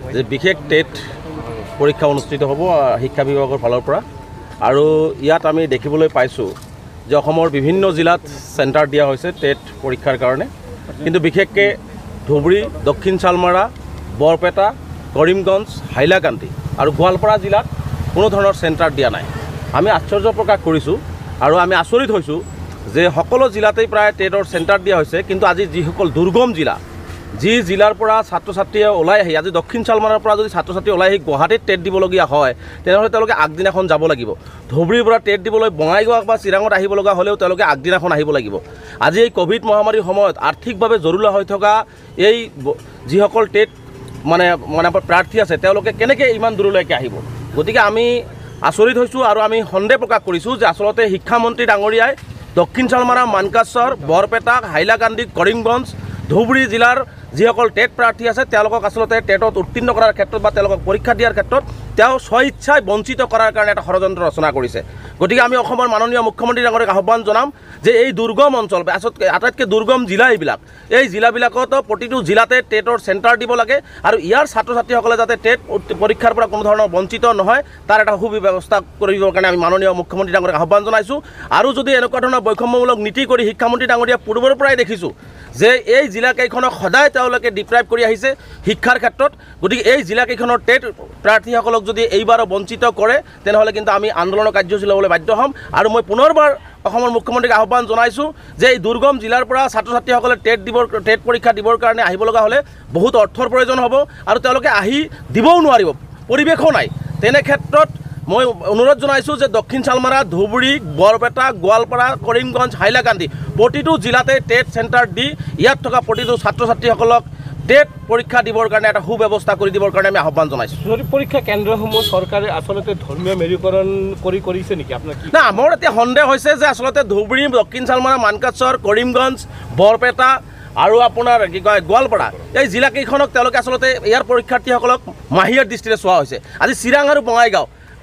যে বিশেষ টেট পৰীক্ষা অনুষ্ঠিত হ'ব শিক্ষা বিভাগৰ ফালৰ পৰা আৰু ইয়াত আমি দেখিবলৈ পাইছোঁ যে অসমৰ বিভিন্ন জিলাত চেণ্টাৰ দিয়া হৈছে টেট পৰীক্ষাৰ কাৰণে, কিন্তু বিশেষকৈ ধুবুৰী, দক্ষিণ শালমাৰা, বৰপেটা, কৰিমগঞ্জ, হাইলাকান্দি আৰু গোৱালপাৰা জিলাত কোনো ধৰণৰ চেণ্টাৰ দিয়া নাই। আমি আশ্চৰ্য প্ৰকাশ কৰিছোঁ আৰু আমি আচৰিত হৈছোঁ যে সকলো জিলাতেই প্ৰায় টেটৰ চেণ্টাৰ দিয়া হৈছে, কিন্তু আজি যিসকল দুৰ্গম জিলা, যি জিলাৰ পৰা ছাত্ৰ ছাত্ৰীয়ে ওলাই আহি, আজি দক্ষিণ শালমাৰাৰ পৰা যদি ছাত্ৰ ছাত্ৰী ওলাই আহি গুৱাহাটীত টেট দিবলগীয়া হয় তেনেহ'লে তেওঁলোকে আগদিনাখন যাব লাগিব। ধুবুৰীৰ পৰা টেট দিবলৈ বঙাইগাঁও বা চিৰাঙত আহিব লগা হ'লেও তেওঁলোকে আগদিনাখন আহিব লাগিব। আজি এই ক'ভিড মহামাৰীৰ সময়ত আৰ্থিকভাৱে জৰুৰীয়া হৈ থকা এই যিসকল টেট মানে প্ৰাৰ্থী আছে তেওঁলোকে কেনেকৈ ইমান দূৰলৈকে আহিব? গতিকে আমি আচৰিত হৈছোঁ আৰু আমি সন্দেহ প্ৰকাশ কৰিছোঁ যে আচলতে শিক্ষামন্ত্ৰী ডাঙৰীয়াই দক্ষিণ শালমাৰা, মানকাচৰ, বৰপেটা, হাইলাকান্দি, কৰিমগঞ্জ, ধুবুৰী জিলাৰ যিসকল টেট প্ৰাৰ্থী আছে তেওঁলোকক আচলতে টেটত উত্তীৰ্ণ কৰাৰ ক্ষেত্ৰত বা তেওঁলোকক পৰীক্ষা দিয়াৰ ক্ষেত্ৰত তেওঁ স্বইচ্ছাই বঞ্চিত কৰাৰ কাৰণে এটা ষড়যন্ত্ৰ ৰচনা কৰিছে। গতিকে আমি অসমৰ মাননীয় মুখ্যমন্ত্ৰী ডাঙৰীয়াক আহ্বান জনাম যে এই দুৰ্গম অঞ্চল, আটাইতকৈ দুৰ্গম জিলা এইবিলাক, এই জিলাবিলাকতো প্ৰতিটো জিলাতে টেটৰ চেণ্টাৰ দিব লাগে আৰু ইয়াৰ ছাত্ৰ ছাত্ৰীসকলে যাতে টেট পৰীক্ষাৰ পৰা কোনো ধৰণৰ বঞ্চিত নহয় তাৰ এটা সুব্যৱস্থা কৰিবৰ কাৰণে আমি মাননীয় মুখ্যমন্ত্ৰী ডাঙৰীয়াক আহ্বান জনাইছোঁ। আৰু যদি এনেকুৱা ধৰণৰ বৈষম্যমূলক নীতি কৰি শিক্ষামন্ত্ৰী ডাঙৰীয়া পূৰ্বৰ পৰাই দেখিছোঁ যে এই জিলাকেইখনক সদায় তেওঁলোকে ডিপ্ৰাইভ কৰি আহিছে শিক্ষাৰ ক্ষেত্ৰত, গতিকে এই জিলাকেইখনৰ টেট প্ৰাৰ্থীসকলক যদি এইবাৰো বঞ্চিত কৰে তেনেহ'লে কিন্তু আমি আন্দোলনৰ কাৰ্যসূচী ল'বলৈ বাধ্য হ'ম। আৰু মই পুনৰবাৰ অসমৰ মুখ্যমন্ত্ৰীক আহ্বান জনাইছোঁ যে এই দুৰ্গম জিলাৰ পৰা ছাত্ৰ ছাত্ৰীসকলে টেট পৰীক্ষা দিবৰ কাৰণে আহিব লগা হ'লে বহুত অৰ্থৰ প্ৰয়োজন হ'ব আৰু তেওঁলোকে আহি দিবও নোৱাৰিব, পৰিৱেশো নাই। তেনে ক্ষেত্ৰত মই অনুৰোধ জনাইছোঁ যে দক্ষিণ শালমাৰা, ধুবুৰী, বৰপেটা, গোৱালপাৰা, কৰিমগঞ্জ, হাইলাকান্দি প্ৰতিটো জিলাতে টেট চেণ্টাৰ দি ইয়াত থকা প্ৰতিটো ছাত্ৰ ছাত্ৰীসকলক টেট পৰীক্ষা দিবৰ কাৰণে এটা সুব্যৱস্থা কৰি দিবৰ কাৰণে আমি আহ্বান জনাইছোঁ। পৰীক্ষা কেন্দ্ৰসমূহ চৰকাৰে আচলতে ধৰ্মীয় মেৰুকৰণ কৰিছে নেকি আপোনাৰ? না, মোৰ এতিয়া সন্দেহ হৈছে যে আচলতে ধুবুৰী, দক্ষিণ শালমাৰা, মানকাচৰ, কৰিমগঞ্জ, বৰপেটা আৰু আপোনাৰ কি কয় গোৱালপাৰা এই জিলাকেইখনক তেওঁলোকে আচলতে ইয়াৰ পৰীক্ষাৰ্থীসকলক মাহিয়াৰ দৃষ্টিৰে চোৱা হৈছে। আজি চিৰাং আৰু বঙাইগাঁও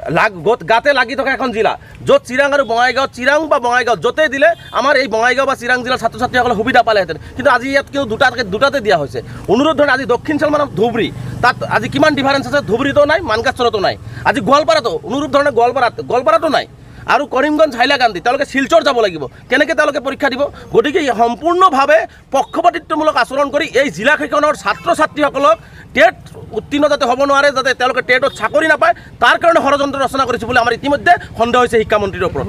গাতে লাগি থকা এখন জিলা, য'ত চিৰাং আৰু বঙাইগাঁও, চিৰাং বা বঙাইগাঁও য'তেই দিলে আমাৰ এই বঙাইগাঁও বা চিৰাং জিলাৰ ছাত্ৰ ছাত্ৰীসকলে সুবিধা পালেহেঁতেন, কিন্তু আজি ইয়াত কিন্তু দুটাতে দিয়া হৈছে। অনুৰোধ ধৰণে আজি দক্ষিণ শালমাৰা, ধুবুৰী তাত আজি কিমান ডিফাৰেঞ্চ আছে, ধুবুৰীতো নাই, মানকাচৰতো নাই, আজি গোৱালপাৰাতো অনুৰোধ ধৰণে গোৱালপাৰাতো নাই আৰু কৰিমগঞ্জ, হাইলাকান্দি তেওঁলোকে শিলচৰ যাব লাগিব, কেনেকৈ তেওঁলোকে পৰীক্ষা দিব? গতিকে সম্পূৰ্ণভাৱে পক্ষপাতিত্বমূলক আচৰণ কৰি এই জিলাকেইখনৰ ছাত্ৰ ছাত্ৰীসকলক টেট উত্তীৰ্ণ যাতে হ'ব নোৱাৰে, যাতে তেওঁলোকে টেটত চাকৰি নাপায় তাৰ কাৰণে ষড়যন্ত্ৰ ৰচনা কৰিছে বুলি আমাৰ ইতিমধ্যে সন্দেহ হৈছে শিক্ষামন্ত্ৰীৰ ওপৰত।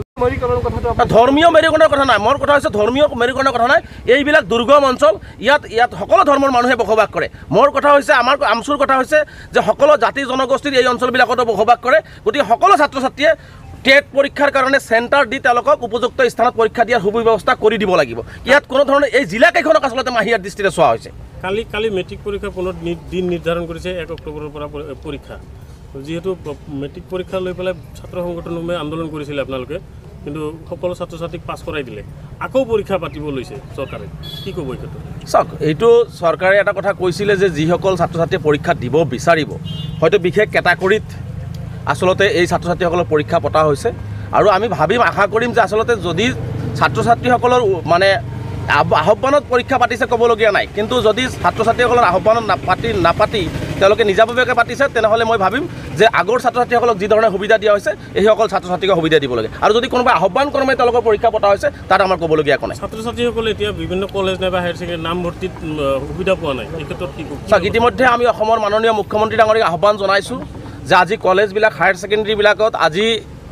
ধৰ্মীয় মেৰুকৰণৰ কথা নাই, মোৰ কথা হৈছে ধৰ্মীয় মেৰুকৰণৰ কথা নাই। এইবিলাক দুৰ্গম অঞ্চল, ইয়াত সকলো ধৰ্মৰ মানুহে বসবাস কৰে। মোৰ কথা হৈছে, আমাৰ আমচুৰ কথা হৈছে যে সকলো জাতি জনগোষ্ঠীৰ এই অঞ্চলবিলাকতো বসবাস কৰে। গতিকে সকলো ছাত্ৰ ছাত্ৰীয়ে টেট পৰীক্ষাৰ কাৰণে চেণ্টাৰ দি তেওঁলোকক উপযুক্ত স্থানত পৰীক্ষা দিয়াৰ সুব্যৱস্থা কৰি দিব লাগিব। ইয়াত কোনো ধৰণৰ এই জিলাকেইখনক আচলতে মাহিয়াৰ দৃষ্টিৰে চোৱা হৈছে। কালি মেট্ৰিক পৰীক্ষা পুনৰ দিন নিৰ্ধাৰণ কৰিছে 1 অক্টোবৰৰ পৰা পৰীক্ষা। যিহেতু মেট্ৰিক পৰীক্ষা লৈ পেলাই ছাত্ৰ সংগঠনসমূহে আন্দোলন কৰিছিলে আপোনালোকে, কিন্তু সকলো ছাত্ৰ ছাত্ৰীক পাছ কৰাই দিলে, আকৌ পৰীক্ষা পাতিব লৈছে চৰকাৰে, কি ক'ব এই ক্ষেত্ৰত? চাওক, এইটো চৰকাৰে এটা কথা কৈছিলে যে যিসকল ছাত্ৰ ছাত্ৰীয়ে পৰীক্ষা দিব বিচাৰিব, হয়তো বিশেষ কেটাগৰীত আচলতে এই ছাত্ৰ ছাত্ৰীসকলৰ পৰীক্ষা পতা হৈছে। আৰু আমি আশা কৰিম যে আচলতে যদি ছাত্ৰ ছাত্ৰীসকলৰ মানে আহ্বানত পৰীক্ষা পাতিছে ক'বলগীয়া নাই, কিন্তু যদি ছাত্ৰ ছাত্ৰীসকলৰ আহ্বানত নাপাতি তেওঁলোকে নিজাববীয়াকৈ পাতিছে তেনেহ'লে মই ভাবিম যে আগৰ ছাত্ৰ ছাত্ৰীসকলক যি ধৰণে সুবিধা দিয়া হৈছে এইসকল ছাত্ৰ ছাত্ৰীকে সুবিধা দিব লাগে। আৰু যদি কোনোবা আহ্বান ক্ৰমে তেওঁলোকৰ পৰীক্ষা পতা হৈছে তাত আমাৰ ক'বলগীয়া একো নাই। ছাত্ৰ ছাত্ৰীসকলে এতিয়া বিভিন্ন কলেজ নাইবা হায়াৰ ছেকেণ্ডেৰী নামভৰ্তিত সুবিধা পোৱা নাই, এই ক্ষেত্ৰত কি ক'ব? চাওক, ইতিমধ্যে আমি অসমৰ মাননীয় মুখ্যমন্ত্ৰী ডাঙৰীয়াক আহ্বান জনাইছোঁ যে আজি কলেজবিলাক, হায়াৰ ছেকেণ্ডেৰীবিলাকত আজি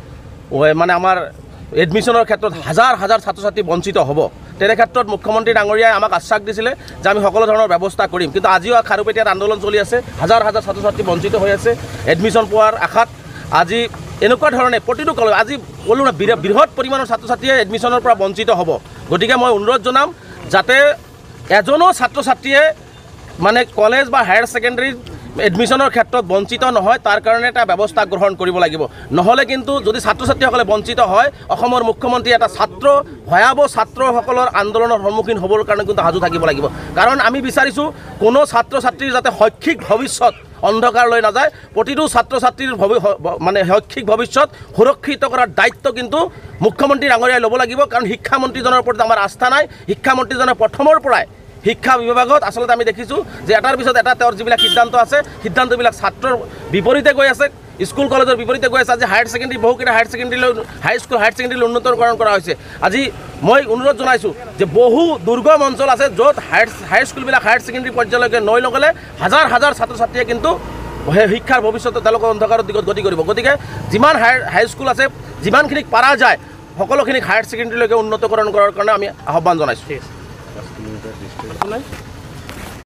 মানে আমাৰ এডমিশ্যনৰ ক্ষেত্ৰত হাজাৰ হাজাৰ ছাত্ৰ ছাত্ৰী বঞ্চিত হ'ব। তেনে ক্ষেত্ৰত মুখ্যমন্ত্ৰী ডাঙৰীয়াই আমাক আশ্বাস দিছিলে যে আমি সকলো ধৰণৰ ব্যৱস্থা কৰিম, কিন্তু আজিও খাৰুপেটীয়াত আন্দোলন চলি আছে, হাজাৰ হাজাৰ ছাত্ৰ ছাত্ৰী বঞ্চিত হৈ আছে এডমিশ্যন পোৱাৰ আশাত। আজি এনেকুৱা ধৰণে প্ৰতিটো কলেজ আজি ক'লো না বৃহৎ পৰিমাণৰ ছাত্ৰ ছাত্ৰীয়ে এডমিশ্যনৰ পৰা বঞ্চিত হ'ব। গতিকে মই অনুৰোধ জনাম যাতে এজনো ছাত্ৰ ছাত্ৰীয়ে মানে কলেজ বা হায়াৰ ছেকেণ্ডেৰীত এডমিশ্যনৰ ক্ষেত্ৰত বঞ্চিত নহয় তাৰ কাৰণে এটা ব্যৱস্থা গ্ৰহণ কৰিব লাগিব। নহ'লে কিন্তু যদি ছাত্ৰ ছাত্ৰীসকলে বঞ্চিত হয়, অসমৰ মুখ্যমন্ত্ৰী এটা ভয়াৱহ ছাত্ৰসকলৰ আন্দোলনৰ সন্মুখীন হ'বৰ কাৰণে কিন্তু সাজু থাকিব লাগিব। কাৰণ আমি বিচাৰিছোঁ কোনো ছাত্ৰ ছাত্ৰীৰ যাতে শৈক্ষিক ভৱিষ্যত অন্ধকাৰ লৈ নাযায়, প্ৰতিটো ছাত্ৰ ছাত্ৰীৰ মানে শৈক্ষিক ভৱিষ্যত সুৰক্ষিত কৰাৰ দায়িত্ব কিন্তু মুখ্যমন্ত্ৰী ডাঙৰীয়াই ল'ব লাগিব। কাৰণ শিক্ষামন্ত্ৰীজনৰ ওপৰত আমাৰ আস্থা নাই, শিক্ষামন্ত্ৰীজনে প্ৰথমৰ পৰাই শিক্ষা বিভাগত আচলতে আমি দেখিছোঁ যে এটাৰ পিছত এটা তেওঁৰ যিবিলাক সিদ্ধান্ত আছে সিদ্ধান্তবিলাক ছাত্ৰৰ বিপৰীতে গৈ আছে স্কুল কলেজৰ বিপৰীতে গৈ আছে আজি হায়াৰ ছেকেণ্ডেৰী বহুকেইটা হায়াৰ ছেকেণ্ডেৰীলৈ হাইস্কুল হায়াৰ ছেকেণ্ডেৰীলৈ উন্নতকৰণ কৰা হৈছে আজি মই অনুৰোধ জনাইছোঁ যে বহু দুৰ্গম অঞ্চল আছে য'ত হাইস্কুলবিলাক হায়াৰ ছেকেণ্ডেৰী পৰ্যায়লৈকে নৈ নগ'লে হাজাৰ হাজাৰ ছাত্ৰ ছাত্ৰীয়ে কিন্তু শিক্ষাৰ ভৱিষ্যতে তেওঁলোকৰ অন্ধকাৰৰ দিশত গতি কৰিব গতিকে যিমান হাইস্কুল আছে যিমানখিনিক পাৰা যায় সকলোখিনিক হায়াৰ ছেকেণ্ডেৰীলৈকে উন্নতকৰণ কৰাৰ কাৰণে আমি আহ্বান জনাইছোঁ ঠিক আছে